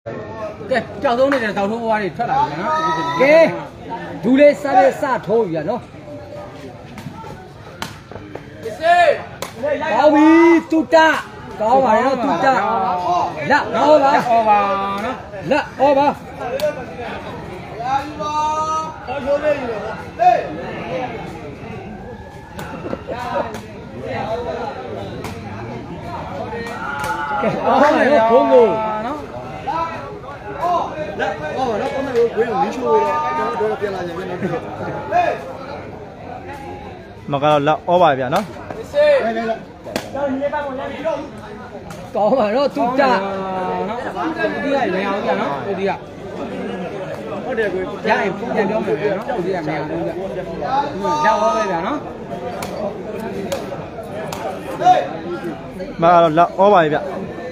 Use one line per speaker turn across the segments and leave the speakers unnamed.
cái chào tôi này là tàu thu qua thì thoát lại nó
cái du lịch xa thôi vậy nó có bị tụt ta có mà nó tụt ta lạ ô ba
nó
lạ ô ba cái đó này nó khổ ngủ
nó có mấy cái lý chui đó là tiền là gì
mà cái là ô bài vậy nó
có mà nó tụt ta
nó đi này mèo kìa nó đi à giá em cũng tiền đâu mà nó đi là mèo luôn kìa đau hơi kìa nó
mà là ô bài vậy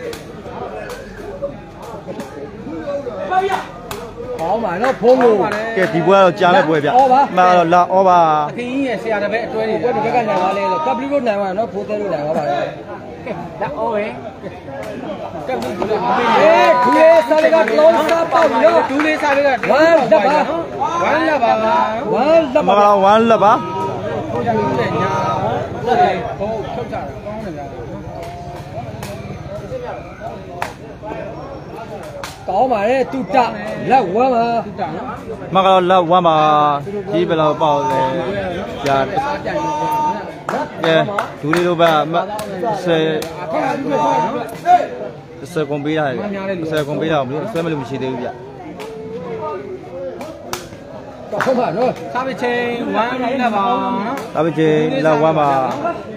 có mà nó phô ngủ
cái thì bữa cha lại bữa vậy mà là ô bà
cái xe là bé tôi đi
quên cái này mà lên là cấp lưu này mà nó phô tới lưu này mà
đã ô ấy cái
chú lê sao lại gặp lông sao bao nhiêu
chú lê sao lại gặp
quán là bà
quán là bà
có mà đấy tụt ta là quá
mà cái là quá mà chỉ phải là bao này giờ chú đi đâu bà xe công ty này xe công ty nào xe mà làm gì đấy vậy
không phải nữa
sao bị chơi quá là vào
sao bị chơi là quá mà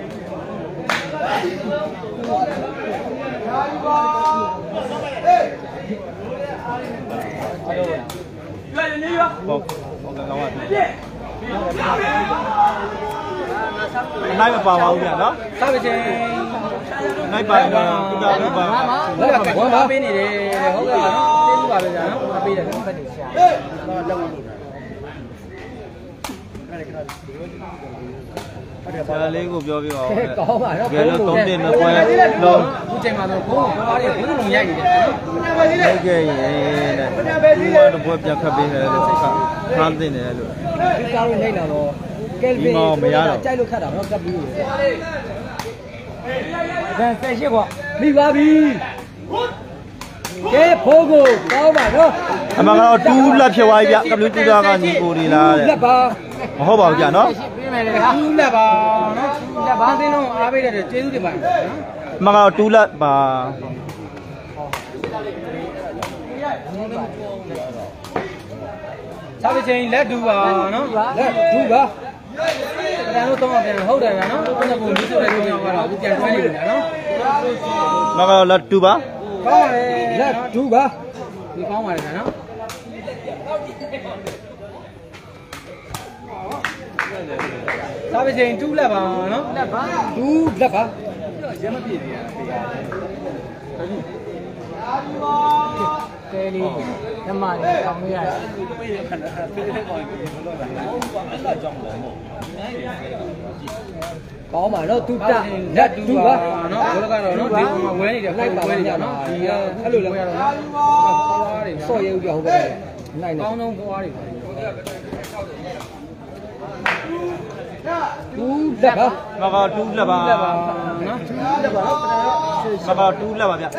nay mà vào nhà đó
sao bị chơi
nay bài chúng ta đi vào
là cái quá bên này để hỗ trợ nó trên vào bây giờ nó bây giờ nó phải để xả
lấy của cho vi vào
có mà nó
cái nó tốn tiền nó quay đâu
cũng chơi mà nó có đi cũng lùng nhảy
cái này mua nó mua chắc khá bên này là khăn thế này luôn
cái cao lên đây nào rồi cái gì mà chạy lúc khác nó cấp đi
xe xe quá
đi qua đi cái phố ngủ có mà nó
mà nó tu là phía ngoài vậy cấp lưu tu ra cái gì cô đi là mà họ bảo vậy nó
tu là bà nó là bà thế nó à bây giờ để chơi được bà
mà nó tu là bà
sao bây giờ let đu vào nó
let đu vào
cái nó to cái hậu đây là nó nó cũng đi xuống đây cũng nhau vào cũng tiền quay đi nó
mà nó là tu bà
có này
let đu vào
đi có ngoài này nó sao bây giờ chú là vào nó
chú là vào
cái đi nhưng mà không như này
có mà nó tụt ta let đu vào
nó cái rồi nó đi mà quên đi được quên đi được nó thì cái lưỡi là nó
soi yêu nhiều cái này này
con không có đi
chú là vào
mà nó tu là bà
nó
mà nó tu là bà vậy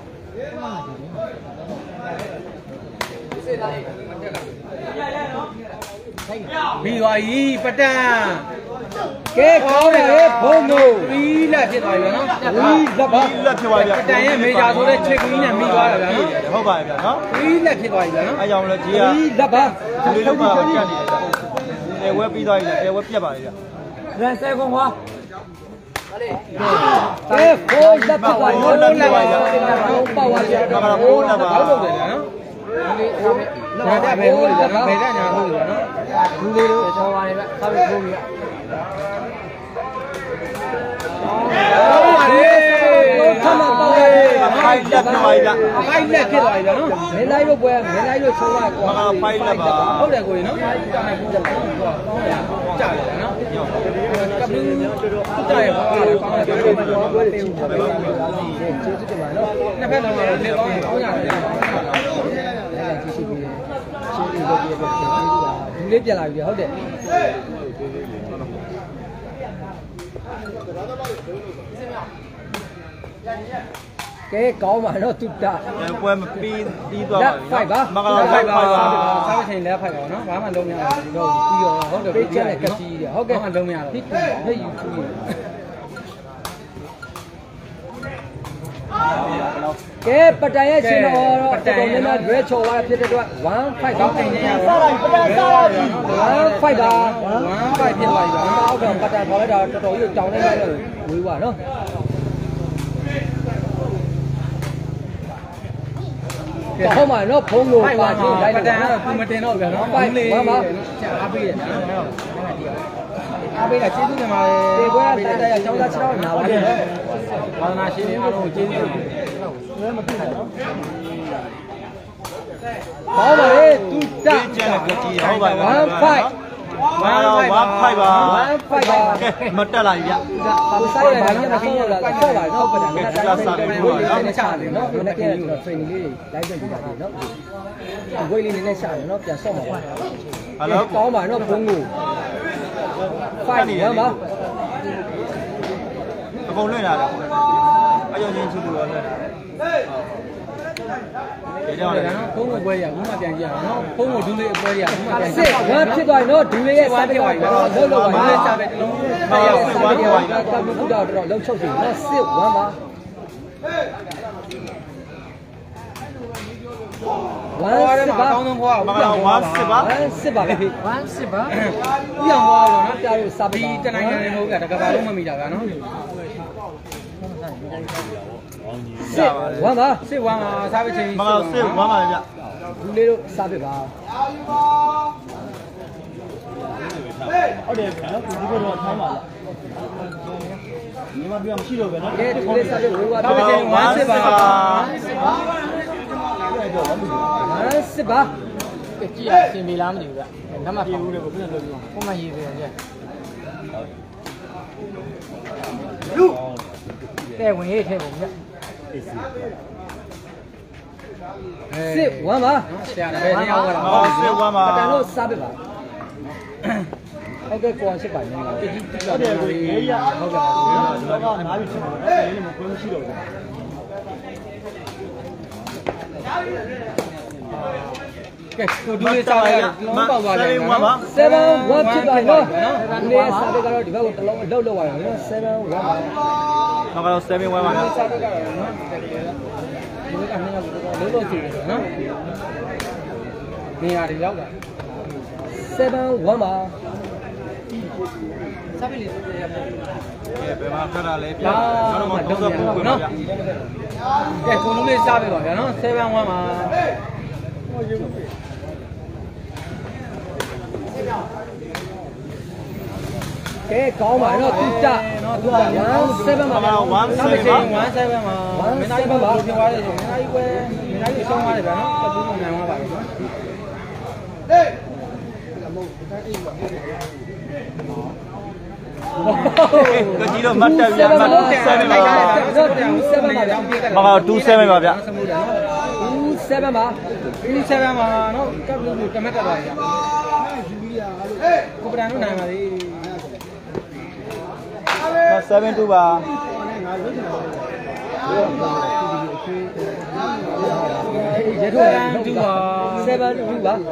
bị gọi ý bắt ra
cái có này phố ngủ
ý là thiệt rồi nó
ý là vào
là phía ngoài vậy
cái này mấy giờ tôi đây check ý này bị gọi là nó
họ bài vậy nó
ý là thiệt rồi nó
ai dòng là chỉ à
ý là vào
đi lúc mà cái này cái web đi rồi cái web chấp bài
ra xe không hoa
cái phố là vào
phố là vào
không bao giờ
mà nó phố là vào
nhà đã về thôi rồi nó về ra nhà thôi rồi nó
đi đi cho qua đây sao bị vô vậy
phai là phía ngoài vậy
phai là kia rồi đó
mấy nay nó quen mấy nay nó sâu lại
mà nó phai là vào
không để quỳ nó trả nó cặp lưng trời con là cái tiêu nó phải là có nhà
လေးပြန်လာပြီဟုတ်တယ်ကဲကောင်းပါတော့တူတာ
ပွဲမပြီးသွားပါဘူးမကလာ5ပါ
စားမချင်းလက်ဖိုက်ပါနော်ဘာမှလုံးမရဘူးတော့ပြီးရောဟုတ်တယ်
ပေးချက်နဲ့ကတိတယ်ဟုတ်ကဲ့
ဘာမှလုံးမရတော့
ဟိတ်ယူချူကဲပတိုင်ရဲ့ရှင်တော်တော့တော်တော်များများရွေးချော်သွားဖြစ်တဲ့အတွက်1-5ကောင်းတင်နေရတော့1-5ပါ1-5ဖြစ်သွားပြီပါအောက်ကပတိုင်ခေါ်လိုက်တာတော်တော်ကြီးတောင်းနေလိုက်တော့ဝေးပါနော်ကောင်းပါနော်ဖုံးလို့ပါချင်လိုက်တယ်နော်
မတင်တော့ဗျာနော်ပိုင်လေးအားပေးတယ်နော်အားပေးတာကျေးဇူးတင်ပါတယ်
ဒီကွဲတိုက်တိုက်ကျောင်းသား6ယောက်နာပါတယ်နော်
ဘာသာရှင်တွေအားလုံးကျေးဇူးတင်ပါတယ်
ကောင်းပါလေတူတာ
ကျန်တဲ့ကတိဟုတ်ပါဘူး
1-5
1-5ပါမတက်လာပြီဗျ
ကိုဆိုင်ရတာတော့ဆောက်လာဆောက်ပါတော့ပတ်တယ်နော်ချတယ်နော်ဒီနေ့ကတော့ training လေးလိုက်ပြန်ပြတာနော်ဒီဝေးလေးနည်းနည်းချတယ်နော်ပြန်ဆော့မှာပါ
ဟယ်လို
ကောင်းပါနော်ဘုံကို5နေရပါ
အကုန်လွှင့်လာတယ်အယုံချင်းချူလို့လွှင့်လာဒီကြောင့်လည်း
ဖုန်းကိုပွဲရဘူးမှပြန်ကြည့်ရအောင်နော်ဖုန်းကိုဒူးလေးအပွဲရဘူးမှပြန်ကြ
စစ်
ည့်
ဝမ်းဖြစ်သွားရင်တော့ဒူလေးရဲ့စားပြသွားပြီနော်လုံးလုံးပါ
ဘာလဲ
နော်
စားပဲတလုံး
ဘာရောက်စစ်ဝမ်းပြောင်းတာကမကူတော့တော့လုံးချုပ်ပြီနော်စစ်ဝမ်းပါဝမ်းစစ်ပါ
အကောင်းဆုံးခွာ
မကလာ1-10ပါ
ဝမ်းစစ်ပါပဲ
ဝမ်းစစ်ပါဥအောင်ခွာတော့နော်
ပြလို့စားပြ
ဒီ
ပါ
တနိုင်ငံနေမဟုတ်ကတကဘာလုံးမမိတာကနော်
စစ်ဝမ်းပါ
စစ်ဝမ်းမှာစားပဲချင်း
မကလာစစ်1ပါဗျ
ဒူလေးတို့စားပြပါ
ဟုတ်တယ်နော်ဒီဘက်တော့ထိုင်းပါလားညီမပြောမရှိတော့ပဲနော်
ကဲဒူလေးစားပြဝေးသွား
စားပဲချင်းဝမ်းစစ်ပါ
ဝမ်းစစ်ပါ
ကြည့်ရအရှင်မေလားမသိဘူးဗျနမဖေဦးတယ်ကိုပြန်လို့ပြောပုံမှန်ရေးတယ်ကြလူတဲ့ဝင်ရေးထဲပုံဗျ
စစ်ဝမ်းပါ
ဆရာလည်းပဲနေရောက်လာ
မကလာစစ်1ပါ
အတန်လို့စားပြပါဟုတ်ကဲ့ကိုအောင်စစ်ပါနေလား
ဟုတ်တယ်ကိုရေးရဟုတ်ကဲ့နော်ကျွန်တော်ကငါးပြီချင်တယ်အဲ့ဒီမှာကိုမရှိတော့ဘူး
ကဲကိုဒူးလေးစားလိုက်လုံးပေါက်သွားတယ်နော်
7-1ဖြစ်ပါနော်ဒီနေ့စားပြကတော့ဒီဘက်ကိုတစ်လုံးအလုတ်လောက်ရတယ်နော်7-1ပါ
မကလာ7-1ပါဗျ
စားပြကတော့နော်ဒီဘက်ကနေတော့လုံးလုံးကြည့်တယ်နော်နေရာတွေရောက်တာ
7-1ပါ
စားပြလေးရပါ
ဘယ်မှာခက်တာလဲဗျကျွန်တော်မှ30ပုတ်နော်ဗျ
ကဲကိုလုံးလေးစားပြပါဗျာနော်7-1မှာ
ကဲကောင်းပါနော်တူတာနော်တူတာ1-7ပါ
မကလာ1-7ပါ
1-7မှာမင်းသားကြီးဘယ်လိုပြောရလဲဆိုမင်းသားကြီးပွဲမင်းသားကြီးဆုံးသွားတယ်ဗျာနော်ကပူးနိုင်သွားပါပြီနော်
ကကြီးတော့မတ်တက်ဗျမတ်7ပါ
7ပါဗျာ
မကလာ2-7ပါဗျ
2-7ပါ
7မှာနော်ကပ်လို့တမက်တက်ပါဗျာကိုပဒန်တို့နိုင်ပါလေ
7-2ပါ
ရေထုတ်ရအောင်2ပါ7-2ပါ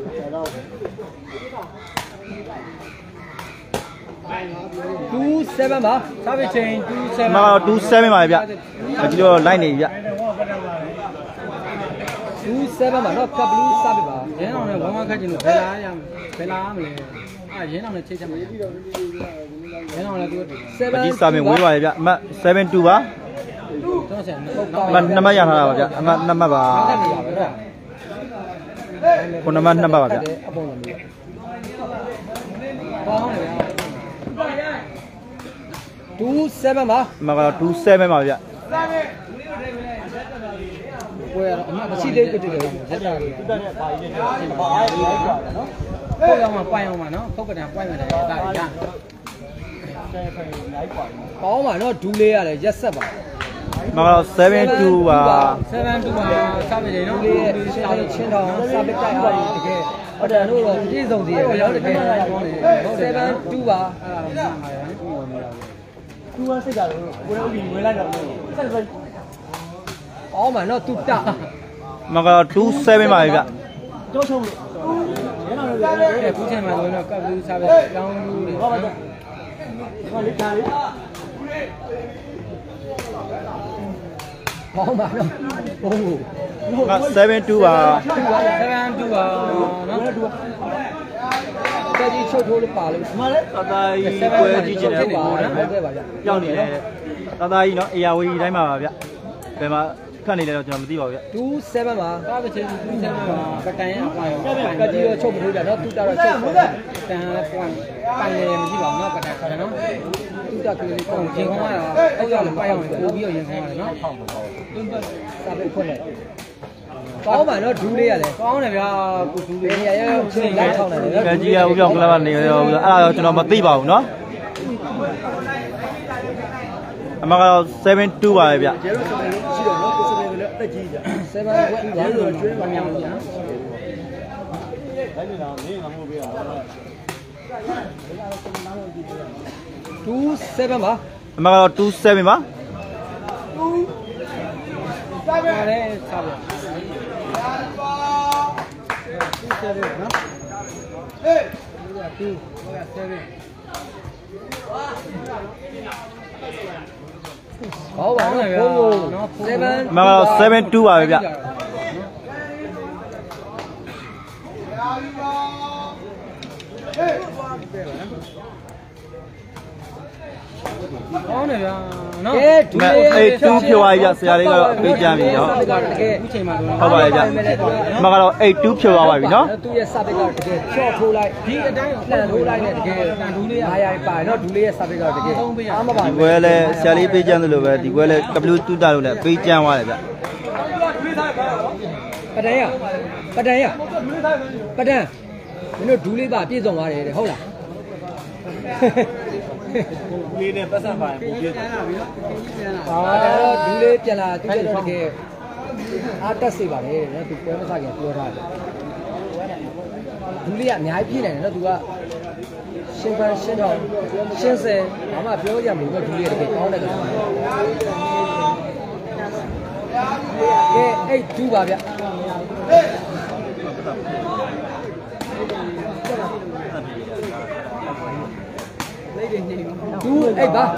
2-7ပါ
စားပြချင်း2-7
မကလာ2-7ပါဗျကကြီးတော့လိုက်နေဗျ
2-7ပါနော်ကပ်ဘလူးစားပြပါ
ရင်းအောင်နဲ့ဝမ်းဝမ်းခတ်ချင်လို့ဘယ်လာရမလဲရင်းအောင်နဲ့ချိတ်ချက်မရရင်းအောင်လည်းသူ
ကကြီးစာမင်းဝေးပါလေဗျအမှတ်7-2ပါ
တော့ဆန်ဟုတ်
အမှတ်2မှတ်ရထားတာပါဗျအမှတ်2မှတ်ပါ
နေရပါတော့
ခုနမှတ်2မှတ်ပါဗျ
အပေါ်လုံး
ကောင်းတယ်
2-7ပါ
မကလာ2-7ပါဗျ
ပွဲရတော့အမှတ်
မရှိသေးဘူးတူတယ်ရက်တာလေး
တက်တဲ့ပါရင်းနဲ့ပါရင်းလိုက်တာနော်
ဖုတ်အောင်မှပိုင်အောင်မှနော်ဖုတ်ကတန်ပိုင်မှတယ်ဒါရ
ကျန်ဖိုင်လိုက်ပါ
ကောင်းပါနော်ဒူးလေးရတယ်ရက်ဆက်ပါ
မကတော့72ပါ
72ပါစပစ်တယ်နော်
လေးရဲ့ချင်းတောင်စာပစ်တိုက်အားတကယ်ဟုတ်တယ်တို့တော့ပြည့်စုံစီရဟုတ်တယ်72ပါ
သူကစိတ်ကတော့ကိုယ်လည်းဝင်လိုက်တော့ဆက်လက်
အော်မနော်တူတာ
မကတော့27ပါဗျ
ကြောချုံလို့ရဲတော်တို့လည်း
ခုချိန်မှာဆိုတော့ကပ်ဘူးစပစ်လောင်းဘူးတွေ
ဟုတ်ပါတော့ဟောလေးခါလေး
အော်မနော်ဘုံကို
မ72ပါ
72ပါနော်
တက်ကြီးချုပ်ထိုးလို့ပါလို့
ဒီမှာလည်း
တာတာကြီးပွဲကြည့်ချင်တယ်ပေါ့
ဟုတ်
နော်
ကဲ့ပါဗျ
ကြောက်နေတယ်တာတာကြီးနော်အေယာဝီတိုင်းမှာပါဗျဘယ်မှာခတ်နေလဲတော့ကျွန်တော်မသိပါဘူးဗျ
27ပါ
စပစ်ချင်း27ပါကတန်ရအပွားရော
ကကြီးတော့ချုပ်မလို့ကြတော့တူတာတော့ချုပ်ပါ
တန်လည်းပွားပိုင်လည်းမရှိပါဘူးနော်ကတန်ခေါ်တယ်နော်
တူတာကလေး
ပုံ
ကို
ရင်ခေါင်းကတော့အောက်ရောက်လည်းပိုင်အောင်ပို့ပြီးတော့ရင်ခေါင်းရတယ်နော်
စာပေဖွင့်လိုက်ကောင်းပါနော်ဒူးလေးရတယ်
ကောင်းတယ်ဗျာကိုသူ
ဘ
လေး
ယ်နေရာရောက်ချင်းလိုက်ထောင်းတယ်နော်
ကကြီးကဦးပြောင်းကလပ်ကနေရောအဲ့ဒါတော့ကျွန်တော်မသိပါဘူးနော်အမကတော့72ပါပဲဗျ
ကျဲတော့ရှိတော့နော်ကိုစပယ်ကလည်းအသက်ကြီးကြ
7ဝက်ရမ်းလို့ကျွေးပါမြောင်နော်
ဒါနေတော့မင်းကမို့ပြရ
27ပါ
အမကတော့27ပါ
ပါတယ်စပစ်
ဟောပါနော်ဘုံကို7
အမကတော့72ပါပဲဗျ
ကောင်းတယ်ဗျာနော်
ကဲဒူးလေး
အဲ့2ဖြိုသွားပြီဗျဆရာလေးကတော့ပေးကြပြီနော်
တကယ်
အခုချိန်မှာဆို
ဟုတ်ပါရဲ့ဗျအမကတော့82ဖြိုသွားပါပြီနော်
သူ့ရဲ့စာပေကတကယ်ချော့ထိုးလိုက်
ဒီအတိုင်း
လှန်ထိုးလိုက်နဲ့တကယ်
တန်ဒူးလေး
အားရပါနော်ဒူးလေးရဲ့စာပေကတကယ်အားမပါ
ဒီ
ဘူး
ပွဲလဲဆရာလေးပေးကြမ်းသလိုပဲဒီပွဲလဲကပလူတူတာလို့လဲပေးကြမ်းသွားတယ်ဗျ
ပဒံရပဒံရပဒံမင်းတို့ဒူးလေးပါပြည့်စုံသွားတယ်တဲ့ဟုတ်လား
လေးနဲ့ပတ်စံပါရင်ပုံပြည့်တယ်
အာတော့ဒူးလေးပြန်လာသူကျတော့တကယ်အားတက်စေပါလေနော်သူပွဲမစခင်ပြောထားတယ်ဒူးလေးကအများကြီးပြည့်နေတယ်နော်သူကရှင်ပန်းရှင်တော်ရှင်စဲဘာမှပြောကြမလို့ဒူးလေးကတကယ်ကောင်းတယ်ကောင်ကဲအဲ့ဒူးပါဗျဒူးအဲ့ပါ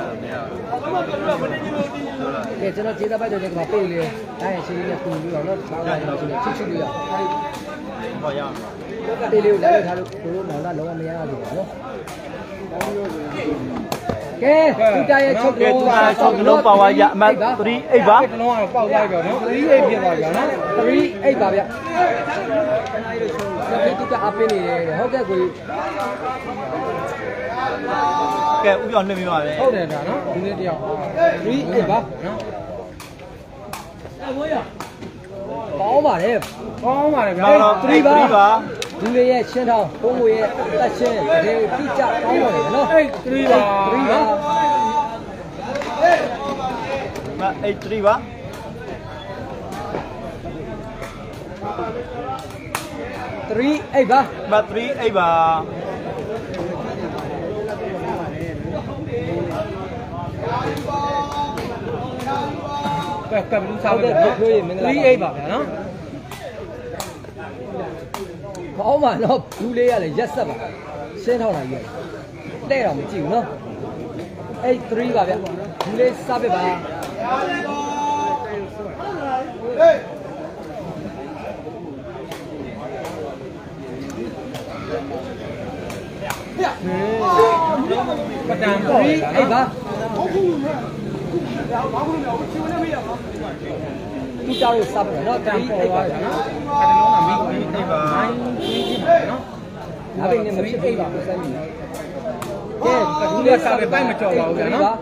ကဲကျွန်တော်ခြေသားပိုက်တော့ကျွန်တော်ပြေးလေအဲ့ရရှိလေးနဲ့ပူပြီးတော့နော်ဆောင်းလိုက်တော့ချစ်ချစ်လေးရ
ဟောရအောင်
တေးလေးကိုလည်းထားလို့တို့မောင်သားလုံးဝမရဘူးပေါ့နော်ကဲသူတရဲ့ချုပ်လုံးပါ
6လုံးပါဝါရအမတ်38ပါ
တလုံးကတော့ပေါက်သွားပြီနော်38ဖြစ်သွားပြီနော်
38ပါဗျသူကအပင်းနေတယ်ဟုတ်ကဲ့ကို
ကဲဥပြောင်းနှိမ့်မိပါပဲ
ဟုတ်တယ်ဒါနော်ဒီနေ့တယောက်
38ပါ
နော်
ကောင်းပါတယ်
ကောင်းပါတယ်ဗျာ
မကတော့3ပါ
ဒူလေးရဲ့ရှင်းထောင်းဘုံကိုရဲ့တက်ရှင်းတကယ်တိကျကောင်းပါတယ်နော်
အဲ့3ပါ
3ပါ
မ83ပါ
38ပါ
မ38ပါ
ကပ်ဘူးစားလို့38ပါဗျာနော်
ကောင်းပါနော်ဒူလေးရလေရက်ဆက်ပါရှင်းထောင်းလာကြီးတဲ့တော့မကြည့်ဘူးနော်အဲ့3ပါဗျဒူလေးစားပစ်ပါ
ပတန်ပေါ့
အဲ့ပါသူတောက်စားပစ်နော်
တန်
3
ပေါ်
8ပါ
သွား
ဗျာ
ဗျာ
နော်
နော်အဲ့ဒါလုံးကမိကြီးပါနော်
ဒါပေမဲ့မဖြစ်သေးပါဘူးစိုင်းပြီကဲ
ဒူးလေးစားပဲပိုက်မကြော်ပါဘူးဗျာနော်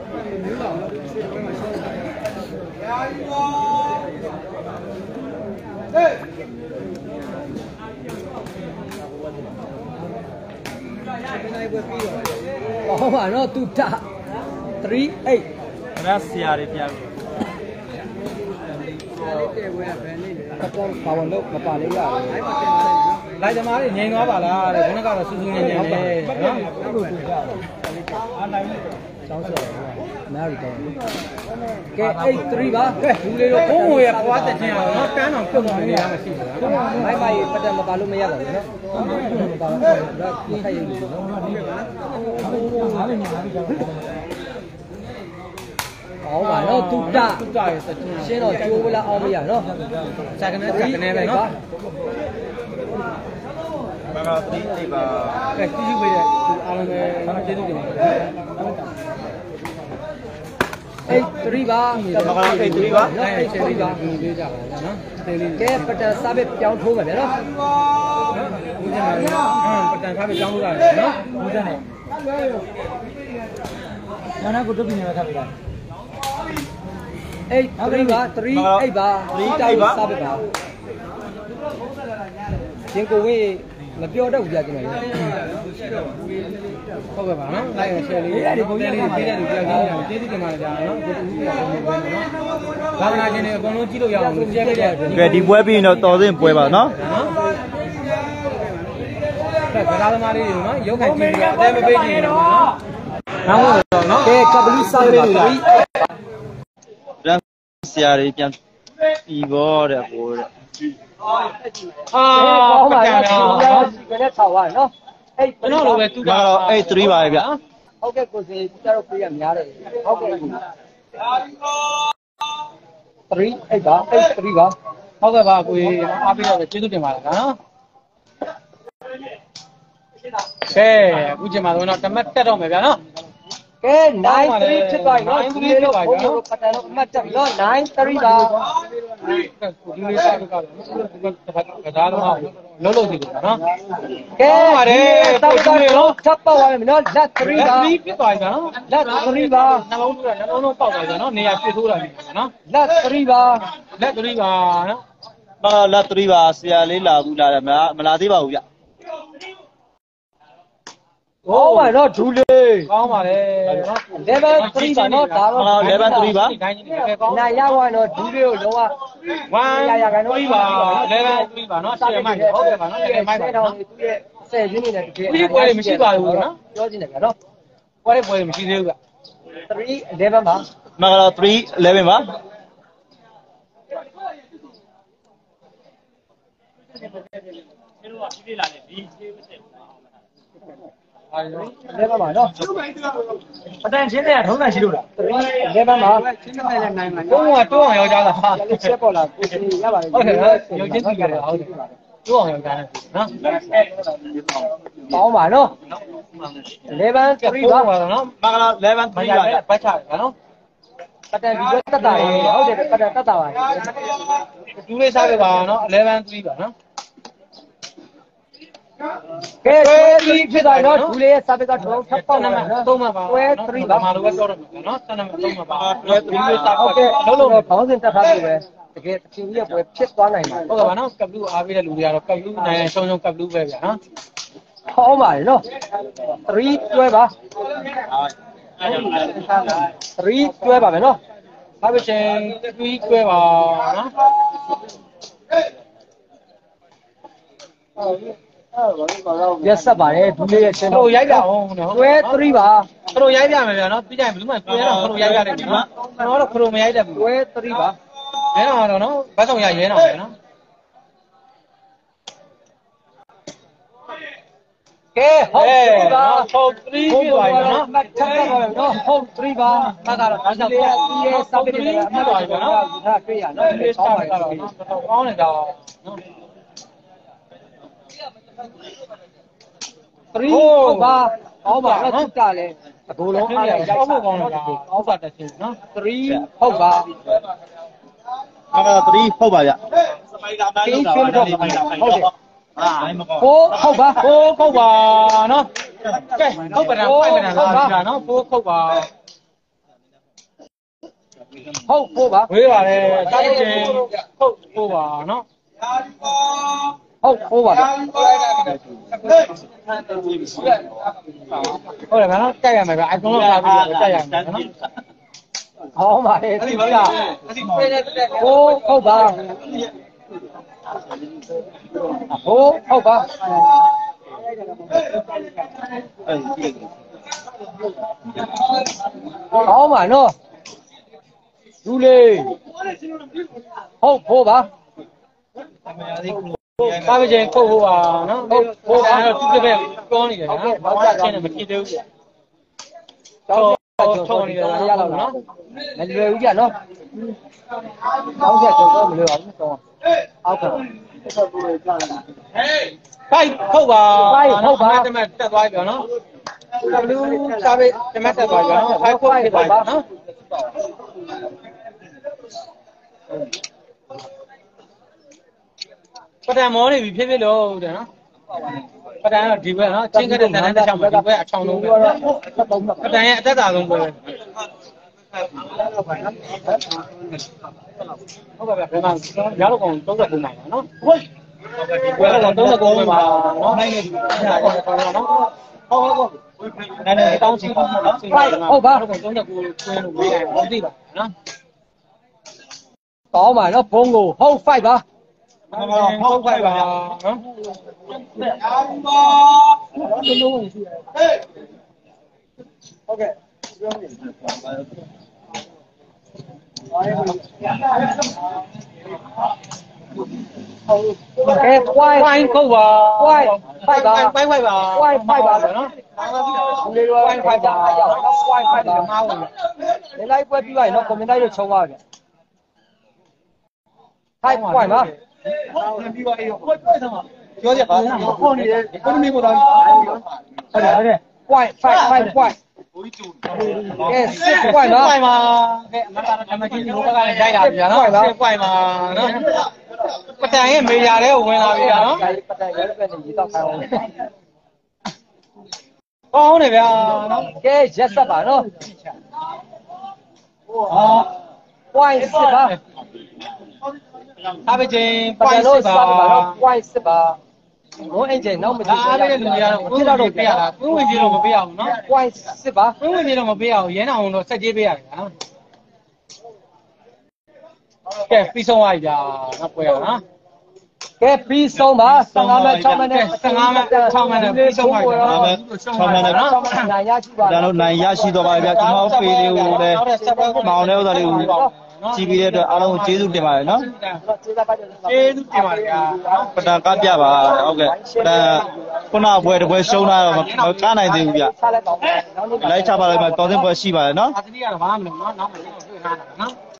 ဟောပါနော်သူတ38
အဲ့ဒါဆရာတွေပြန်
ဘာဝင်လို့မပါလေးရတယ်
လိုက်သမားတွေငြိမ်သွားပါလားတဲ့ခဏကတော့စူးစူးငြိမ်ငြိမ်နဲ့နော်
ကျောင်းဆော်နားရီတော့ကဲ83ပါကဲ
လူလေးတို့ဘုံငွေရပွားတက်ချင်းအောင်နော်တန်းအောင်ပြုတ်နေရမရှိဘူးလား
မိုက်မိုက်ပတ်တယ်မပါလို့မရပါဘူးနော်မပါတော့ဒါပြည့်ထိုက်ရည်နော်အောင်ပါနော်တုတ္တ
တူတာရဲ့စချင်း
ရှင်းတော့ကျိုးလာအောင်မရနော်
စကနေပဲနော်
မင်္ဂလာတိတိပါ
ကဲကြည့်ကြည့်ပေးတဲ့အားလုံးပဲကျေးဇူးတင်ပါတယ်
83ပါ83ပါ83ပါ
ဒီလေးကြပါနော်သေးလေး
ကဲပတန်စားပဲပြောင်းထိုးမယ်ဗျာနော်
ဦးဇင်းပါပတန်ခါပဲကြောင်းလို့ရတယ်နော်ဦးဇင်းနဲ့
ညာနာကိုတုတ်ပြနေမှာထားပြတာ
83ပါ38ပါ38ပါစားပဲပါရှင်ကိုဝေးမပြောတော့ဘူးကြာကျွန်တော်ရေ
ဟုတ်ကဲ့ပါနော်လိုက်ရရှယ်လေးဒီပုံလေးပေးတဲ့လူပြောင်းကြည့်ကျေးဇူးတင်ပါတယ်ကြာနော်ကိုတူဦးပြအောင်လုပ်ပေးနော်ဘာဝနာရှင်တွေအကုန်လုံးကြည့်လို့ရအောင်လို့ရှယ်ပေးတဲ့
ကဲဒီပွဲပြီးရင်တော့တော်စင်ပွဲပါနော်
ကဲဗလာသမားလေးတွေနော်ရုပ်ခိုင်ကြည့်ပြီးတော့အသေးမပေးကြည့်တော့နော်နောက်တော့နော်
ကဲကပလီစားပဲပါ
ရန်ဆရာတွေပြန်ပြီးတော့တဲ့ဟိုတဲ့
အာ
ဟော
ပ
ပါ
တန်
နော်
နော်
ဒီကနေ့ဆောက်သွားနော်
ကျွန်တော်လိုပဲသူ
မင်္ဂလာ83ပါပဲဗျ
ဟုတ်ကဲ့ကိုစီကျတော့ပြေးရများတယ်ဟုတ်ကဲ့3 8ပါ83ပါ
ဟုတ်ကဲ့ပါကိုကြီးအားပေးတော့ကျေးဇူးတင်ပါတယ်နော်ကဲအခုချိန်မှာတော့တမတ်တက်တော့မယ်ဗျာနော်
ကဲ93ဖြစ်သွားပြီနော်ဒီလိုဘုံဘုံပတန်တော့အမှတ်တက်ပြီနော်93ပါ
ဒီလေးစားကတော့ကစားတော့လုံးလုံးစီတယ်နော်
ကဲတောက်တော့နော်ချက်ပေါက်သွားမယ်နော်လက်3ပါ
3ဖြစ်သွားပြီနော်
လက်3ပါ
နှလုံးသွင်းနှလုံးလုံးပေါက်သွားပြီနော်နေရာပြည့်ထိုးတာပြီနော်
လက်3ပါ
လက်3ပါနော်
မင်္ဂလာလက်3ပါဆရာလေးလာဘူးလားမလာသေးပါဘူးဗျ
ဟောပါနော်ဒူလေး
ကောင်းပါလေနော်
level 3ပါနော်ဒါတော့
တိုင်းကြီးတယ်ကောင်း
နိုင်ရပါနော်ဒူလေးကိုလုံးဝ
1 3ပါ11 3ပါနော်10မိုက်ဟုတ်ကဲ့ပါနော်10မိုက်ပါနော်
သူ့ရဲ့10ရင်းနေတဲ့တကယ်
ဒီပွဲမရှိပါဘူးနော်
ပြောချင်တယ်ဗျာနော်
ပွဲတွေပွဲမရှိသေးဘူးက
3 11ပါ
မင်္ဂလာ3 11ပါ
11ပါနော်
ပတန်ချင်းတဲ့ထုံးနိုင်ရှိလို့လား
3 11ပါ
ဘုံကတိုးအောင်ရောက်ကြတာဟာ
လက်ချက်ပေါ်လာကိုစီရပါတယ်
ဟုတ်တယ်ရုပ်ချင်းကြည့်ရတယ်ဟုတ်တယ်တိုးအောင်ရောက်ကြတယ်နော်
ပေါင်းပါနော်11 3ပါ
ပါနော်
မင်္ဂလာ11 3ပါဗျ
ပတ်ချတယ်နော်
ပတန်ဒီတက်တာပါဟုတ်တယ်ပတန်တက်တာပါ
တူလေးစားပြပါနော်11 3ပါနော်
ကဲ3ဖြစ်သွားနော်ဒူလေးရဲ့စာပေကထုံးထပ်ပေါက်
နံ
နေ
ပါ
မှာ
တ်
နော်
3ပါပါ
ဝဲ3ပါ
မာလိုပဲပြောရမှာနော်7နံပါတ်3ပါပါဒီလေးစား
ဟုတ်ကဲ့လုံးလုံးခေါင်းစဉ်တက်ထားပြီပဲတကယ်အချင်းကြီးရဲ့ပွဲဖြစ်သွားနိုင်ပါ
ဟုတ်ကဲ့ပါနော်ကပ်လူအားပေးတဲ့လူတွေကတော့ကပ်လူနိုင်ရှုံရှုံကပ်လူပဲဗျာနော်
ဟောပါတယ်နော်3တွဲပါ3တွဲပါမယ်နော်
ဟာပဲချင်း3ကျွဲပါနော်
ရက်ဆက်ပါတယ်ဒူလေးရဲ့ချင်း
ခလို့ရိုက်ပြအောင်နော်
တွဲ3ပါ
ခလို့ရိုက်ပြမယ်ဗျာနော်ပြီးကြရင်ဘယ်သူမှကျွဲတော့ခလို့ရိုက်ရတယ်နော်ကျွန်တော်တော့ခလို့မရိုက်တတ်ဘူး
တွဲ3ပါ
ရဲတော့နော်ဘတ်ဆောင်ရရဲတော့ပဲနော်
ကဲဟုတ်ပါ
ဟုတ်3ပြသွားပြီနော်
မတ်ထပ်ပါမယ်နော်ဟုတ်3ပါမကတော့ဘာကြောင့်လဲဒီရဲ့စာပေတွေအမှတ်ပါနော်ဒါတွေ့ရနော်
ဒီလေးစားပါတော့နော်ကောင်းနေတာနော်
3ဟုတ်ပါဟောပါနော်သူကလည်းအကုန်လုံးအားရရိုက်
ကောင်း
ပါ
ဖို့ကောင်းနေတာအောက်ကတက်ချင်းနော်
3ဟုတ်ပါ
မင်္ဂလာ3ဟုတ်ပါဗျ
ကင်းချင်းတော့ဟုတ်တယ် ဟုတ်ပါ
ဟုတ်ပါနော်ကဲဟုတ်ပါတော့ဖိုက်နေတာလားနော်ဟုတ်ပါ
ဟုတ်ပါ
ဝေးပါလေတားချင်းဟုတ်ပါနော်
ဟုတ်ပါ
ဟုတ်တယ်ဗျာနော်တက်ရမယ်ဗျာအကုန်လုံးပါပြီးတော့တက်ရမယ်နော်
好嘛，哎，对呀，哦，好吧，哦，好吧，好嘛喏，ดูเลย好吧。
စားပချင်းခုတ်ဖို့ပါနော်ဟုတ်ပါတော့သူတစ်ပဲပြောနေတယ်နော်ဘာသာချင်းနဲ့မဖြစ်သေးဘူး
ထုံနေတယ်ရတော့နော်မလွယ်ဘူးကြနော်တောင်းချက်တော့မလွယ်ပါဘူးတော့အောက်က
ဖိုက်ဟုတ်ပါတမက်တက်သွားပြီနော် W စားပတမက်တက်သွားပြီနော်ဖိုက်ဖို့ဖြစ်သွားပြီနော်ပဒံမောနေပြီဖြစ်ဖြစ်လို့တဲ့နော်ပဒံတော့ဒီဘက်နော်ချင်းကတဲ့တန်းတစ်ချောင်းမှာဒီဘက်အချောင်းလုံးပဲပဒံရဲ့အသက်သာဆုံးပဲဟုတ်ပါဗျာရတော့ကောင်39မှာနော်ဟုတ်ဘယ်တော့39ပဲမှာနော်နိုင်နေပြီနော်ဟုတ်တောင်းချင်ပါနော်ဟုတ်ပါတော့39ကျွန်းလို့ပြောရတယ်မသိပါနော်
ကောင်းပါနော်ဘုံကိုဟုတ် fight ပါ
ဟုတ်ဖိုက်ပါနော်ဟုတ်ကဲ့
ဝိုင်းကုတ်ပါဝိုင်း fight ပါ
ဖိုက်ပါ
ဝိုင်း fight ပါနော်ဒီလိုဝိုင်း fight ပါအဲ့တော့ဝိုင်း fight ပါငါ့ဝင်လေလိုက်ပွဲပြီးပါရင်နော် comment လိုက်လို့ချုံပါဗျ fight ဝိုင်းပါ
ပြောကြပါဦးခေါ်နေတယ်ကိုမင်းကိုတော့ဟုတ်တယ်
white fight white ကဲစစ် white နော်
ဖိုက်ပါကဲအမကတော့ဓမ္မကြီးဒီဘက်ကလည်းတိုက်လာပြီနော်စစ်ဖိုက်ပါနော်ပတန်ရဲ့မေယာတဲ့ဝင်လာပြီနော်
ပတိုင်ရဲပဲနေရေတော့ခိုင်းအောင်
ကောင်းတယ်ဗျာနော်
ကဲရက်ဆက်ပါနော် white စစ်ပါ
အားပချင်း
ပတိုင်
ပိုက်
လို့
စစ်
စ
ပါ
ပါနော် white စစ်ပါဘုံအင်ဂျင်နောက်မကြည့်
အားတဲ့လူတွေကတော့ဝင်တော့ပေးရတာဝင်ကြီးတော့မပေးရဘူးနော်
white စစ်ပါ
ဝင်ကြီးတော့မပေးရဘူးရဲနာအောင်တော့ဆက်ကြေးပေးရတယ်ဗျာကဲပြီးဆုံးသွားပြီဗျာနော်ပွဲရနော်
ကဲပြီးဆုံးပါ15မိနစ်6မိနစ်
15မိနစ်6မိနစ်ပြီးဆုံးပါပြီနော်
6မိနစ်နော်
နိုင်ရရှိပါ
ဒါတော့နိုင်ရရှိတော့ပါဗျာကျွန်တော်ပေလေးကိုလည်းမောင်တဲ့ဥစ္စာလေးကိုကြည့်ပြီးတဲ့အတွက်အားလုံးကိုကျေးဇူးတင်ပါတယ်နော်
ကျေးဇူးပါ
ကျေးဇူးတင်ပါတယ်ဗျာ
ပဒံကပြပါဟုတ်ကဲ့ပဒံခုနဘွယ်တစ်ပွဲရှုံးတာတော့မကနိုင်သေးဘူးဗျ
ဆက်လိုက်ပါဦးနောက်နေ့
လိုက်ချပါလိုက်မှာတော်တဲ့ပွဲရှိပါတယ်နော်
အသတိကတော့ဘာမှမလုပ်နော်နောက်မှကျွန်တော်တွေ့ထားတာနော်